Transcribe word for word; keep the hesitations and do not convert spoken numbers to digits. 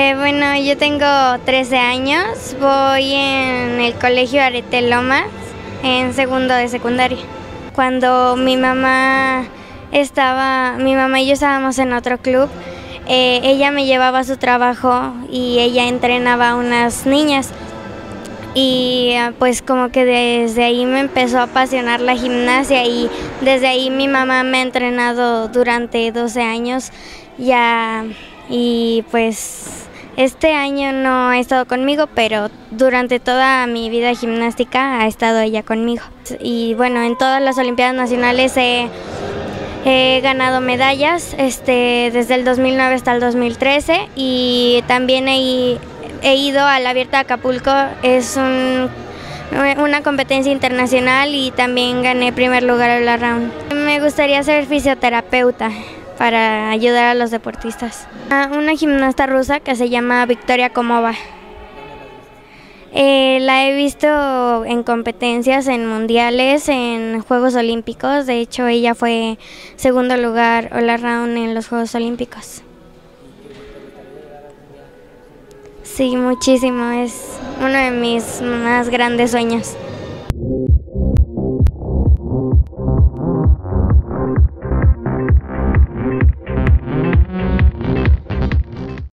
Eh, bueno, yo tengo trece años, voy en el colegio Arete Lomas, en segundo de secundaria. Cuando mi mamá estaba, mi mamá y yo estábamos en otro club, eh, ella me llevaba a su trabajo y ella entrenaba a unas niñas. Y pues como que desde ahí me empezó a apasionar la gimnasia y desde ahí mi mamá me ha entrenado durante doce años ya, y pues este año no ha estado conmigo, pero durante toda mi vida gimnástica ha estado ella conmigo. Y bueno, en todas las Olimpiadas Nacionales he, he ganado medallas, este, desde el dos mil nueve hasta el dos mil trece, y también he, he ido al Abierto de Acapulco. Es un, una competencia internacional y también gané primer lugar en la round. Me gustaría ser fisioterapeuta para ayudar a los deportistas. Una gimnasta rusa que se llama Victoria Komova. Eh, la he visto en competencias, en mundiales, en Juegos Olímpicos. De hecho, ella fue segundo lugar all around en los Juegos Olímpicos. Sí, muchísimo. Es uno de mis más grandes sueños.